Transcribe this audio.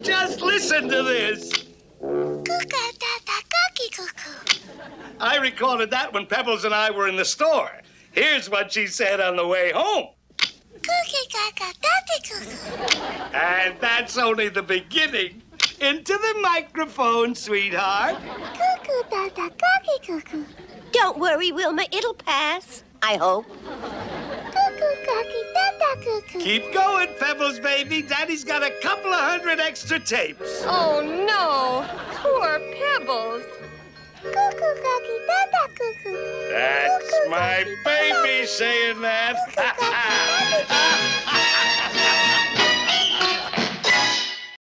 Just listen to this. I recorded that when Pebbles and I were in the store. Here's what she said on the way home. And that's only the beginning. Into the microphone, sweetheart. Don't worry, Wilma. It'll pass. I hope. Keep going, Pebbles, baby. Daddy's got a couple of 100 extra tapes. Oh, no. Poor Pebbles. That's my baby saying that.